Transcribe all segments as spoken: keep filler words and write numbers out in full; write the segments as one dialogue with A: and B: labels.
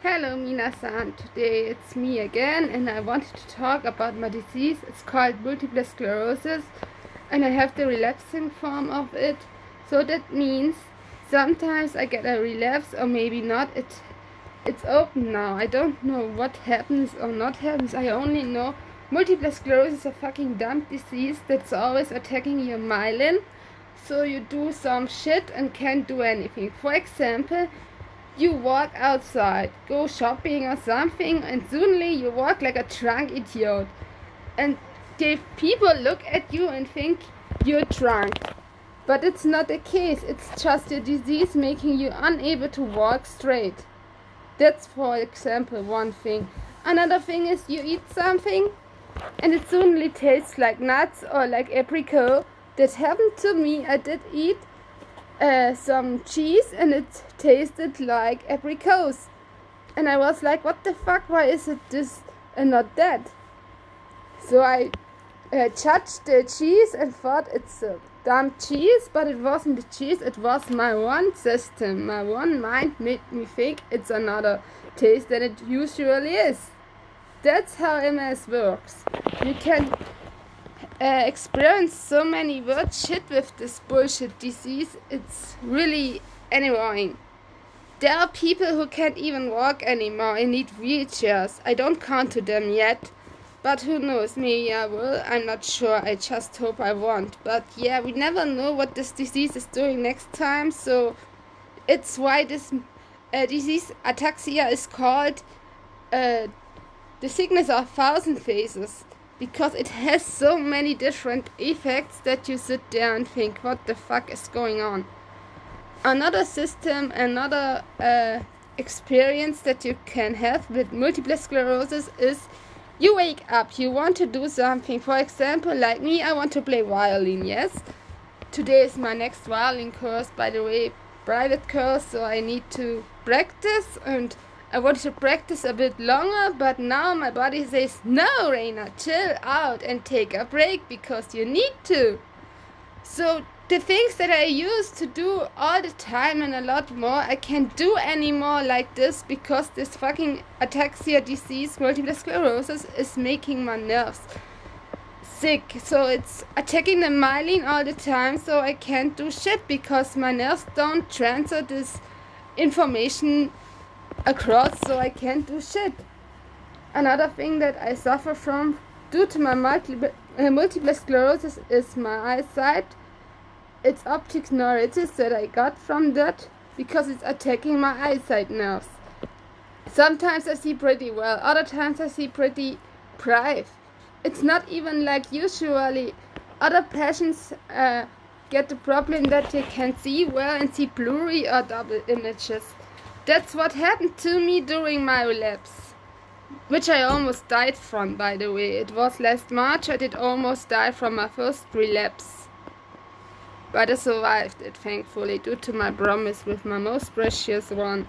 A: Hello Mina-san, today it's me again and I wanted to talk about my disease. It's called Multiple Sclerosis and I have the relapsing form of it. So that means sometimes I get a relapse or maybe not. It, it's open now. I don't know what happens or not happens. I only know Multiple Sclerosis is a fucking dumb disease that's always attacking your myelin. So you do some shit and can't do anything. For example, you walk outside, go shopping or something, and suddenly you walk like a drunk idiot. And the people look at you and think you're drunk. But it's not the case, it's just a disease making you unable to walk straight. That's, for example, one thing. Another thing is you eat something and it suddenly tastes like nuts or like apricot. That happened to me. I did eat Uh, some cheese and it tasted like apricots and I was like, what the fuck, why is it this and not that? So I uh, judged the cheese and thought it's a dumb cheese, but it wasn't the cheese, it was my one system. My one mind made me think it's another taste than it usually is. That's how M S works. You can Uh, experience so many weird shit with this bullshit disease. It's really annoying. There are people who can't even walk anymore and need wheelchairs. I don't count to them yet, but who knows, maybe I will. I'm not sure, I just hope I won't. But yeah, we never know what this disease is doing next time, so it's why this uh, disease ataxia is called uh, the sickness of thousand faces. Because it has so many different effects that you sit there and think, what the fuck is going on? Another system, another uh, experience that you can have with multiple sclerosis is you wake up, you want to do something. For example, like me, I want to play violin, yes? Today is my next violin course, by the way, private course, so I need to practice and I wanted to practice a bit longer, but now my body says, no, Reina, chill out and take a break because you need to. So the things that I used to do all the time and a lot more, I can't do anymore like this because this fucking ataxia disease, multiple sclerosis, is making my nerves sick. So it's attacking the myelin all the time, so I can't do shit because my nerves don't transfer this information across, so I can't do shit. Another thing that I suffer from due to my multiple, uh, multiple sclerosis is my eyesight. It's optic neuritis that I got from that because it's attacking my eyesight nerves. Sometimes I see pretty well, other times I see pretty bright. It's not even like usually other patients uh, get the problem that they can see well and see blurry or double images. That's what happened to me during my relapse, which I almost died from, by the way. It was last March, I did almost die from my first relapse. But I survived it, thankfully, due to my promise with my most precious one.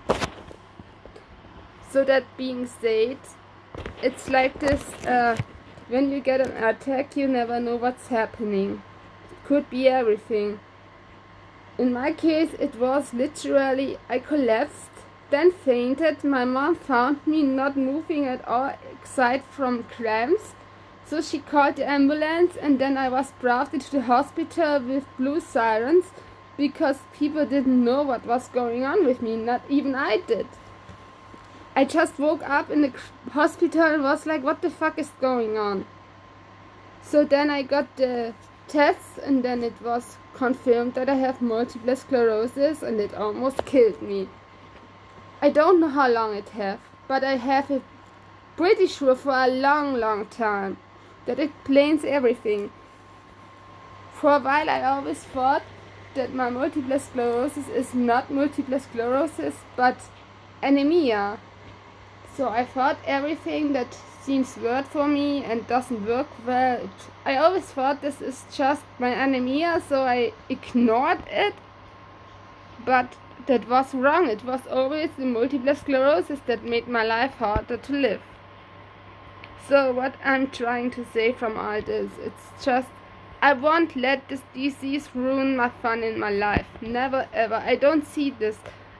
A: So that being said, it's like this, uh, when you get an attack, you never know what's happening. It could be everything. In my case, it was literally, I collapsed, then fainted. My mom found me not moving at all, aside from cramps. So she called the ambulance and then I was brought into the hospital with blue sirens because people didn't know what was going on with me, not even I did. I just woke up in the hospital and was like, what the fuck is going on? So then I got the tests and then it was confirmed that I have multiple sclerosis and it almost killed me. I don't know how long it have, but I have it pretty sure for a long long time. That explains everything. For a while I always thought that my multiple sclerosis is not multiple sclerosis but anemia. So I thought everything that seems weird for me and doesn't work well. It, I always thought this is just my anemia, so I ignored it. But that was wrong. It was always the multiple sclerosis that made my life harder to live. So what I'm trying to say from all this, it's just I won't let this disease ruin my fun in my life. Never ever. I don't see this.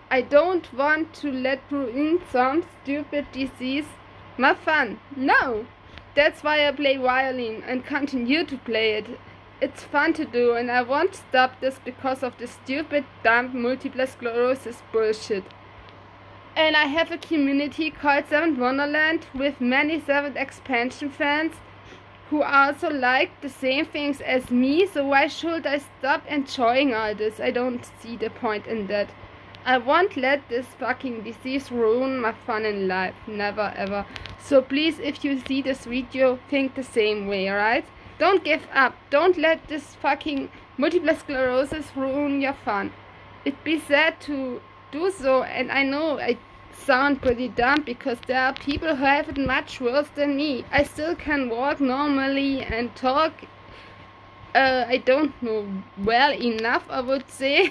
A: I don't want to let ruin some stupid disease my fun. No! That's why I play violin and continue to play it. It's fun to do, and I won't stop this because of the stupid, dumb multiple sclerosis bullshit. And I have a community called Seventh Wonderland with many Seventh Expansion fans who also like the same things as me, so why should I stop enjoying all this? I don't see the point in that. I won't let this fucking disease ruin my fun in life. Never ever. So please, if you see this video, think the same way, alright? Don't give up. Don't let this fucking multiple sclerosis ruin your fun. It'd be sad to do so, and I know I sound pretty dumb because there are people who have it much worse than me. I still can walk normally and talk. Uh, I don't know well enough, I would say.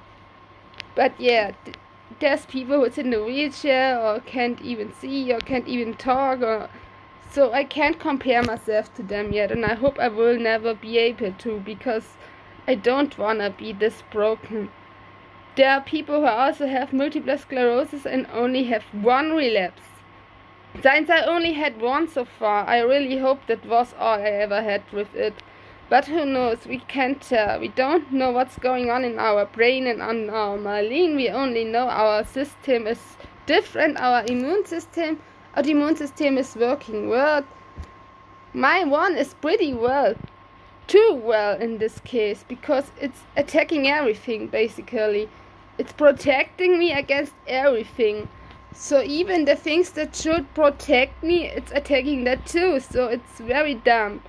A: But yeah, th there's people who's in a wheelchair or can't even see or can't even talk, or so I can't compare myself to them yet, and I hope I will never be able to, because I don't wanna be this broken. There are people who also have multiple sclerosis and only have one relapse. Since I only had one so far, I really hope that was all I ever had with it. But who knows, we can't tell. We don't know what's going on in our brain and on our myelin. We only know our system is different, our immune system. Our immune system is working well. My one is pretty well. Too well in this case, because it's attacking everything basically. It's protecting me against everything. So even the things that should protect me, it's attacking that too. So it's very dumb.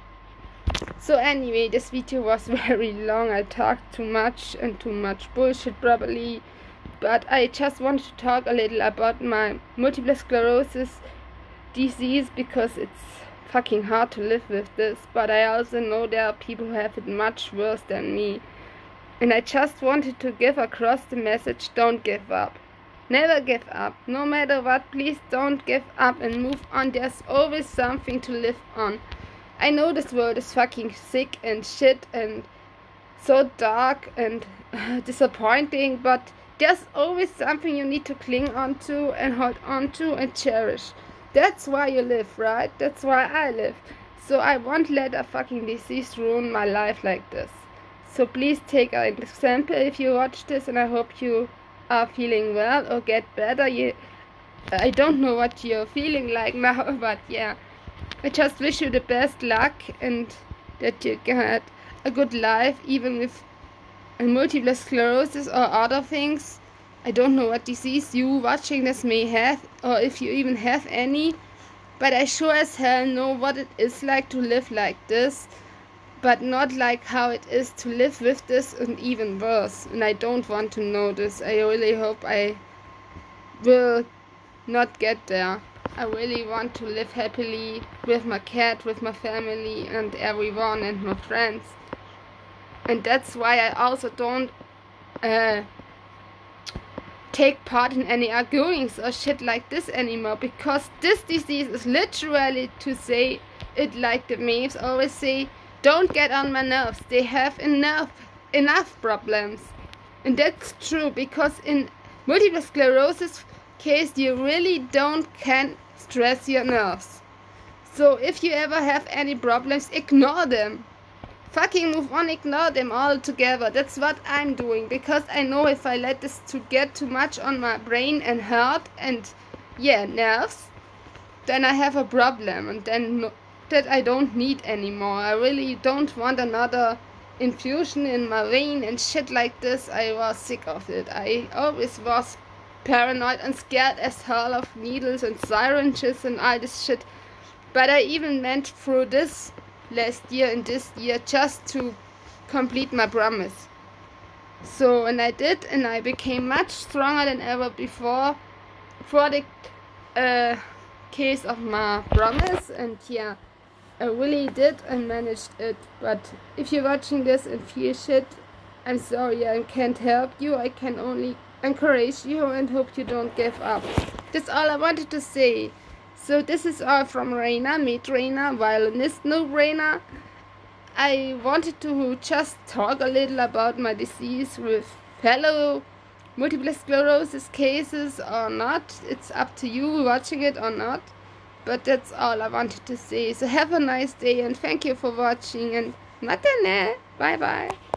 A: So anyway, this video was very long. I talked too much and too much bullshit probably. But I just wanted to talk a little about my multiple sclerosis disease, because it's fucking hard to live with this. But I also know there are people who have it much worse than me. And I just wanted to give across the message: don't give up. Never give up. No matter what, please don't give up and move on. There's always something to live on. I know this world is fucking sick and shit and so dark and uh, disappointing, but there's always something you need to cling on to and hold on to and cherish. That's why you live, right? That's why I live. So I won't let a fucking disease ruin my life like this. So please take an example if you watch this, and I hope you are feeling well or get better. You, I don't know what you're feeling like now, but yeah. I just wish you the best luck and that you get a good life, even with multiple sclerosis or other things. I don't know what disease you watching this may have, or if you even have any, but I sure as hell know what it is like to live like this, but not like how it is to live with this, and even worse. And I don't want to know this. I really hope I will not get there. I really want to live happily with my cat, with my family and everyone and my friends. And that's why I also don't uh, take part in any arguings or shit like this anymore, because this disease is literally, to say it like the memes always say, don't get on my nerves. They have enough enough problems. And that's true, because in multiple sclerosis case you really don't can stress your nerves. So if you ever have any problems, ignore them. Fucking move on, ignore them altogether. That's what I'm doing, because I know if I let this to get too much on my brain and heart and yeah, nerves, then I have a problem, and then no, that I don't need anymore. I really don't want another infusion in my vein and shit like this. I was sick of it. I always was paranoid and scared as hell of needles and syringes and all this shit. But I even went through this last year and this year just to complete my promise. So, and I did, and I became much stronger than ever before for the uh, case of my promise. And yeah, I really did and managed it. But if you're watching this and feel shit, I'm sorry, I can't help you. I can only encourage you and hope you don't give up. That's all I wanted to say. So this is all from Reina, meet Reina, violinist, no brainer. I wanted to just talk a little about my disease with fellow multiple sclerosis cases or not. It's up to you watching it or not. But that's all I wanted to say. So have a nice day and thank you for watching, and matane. Bye bye.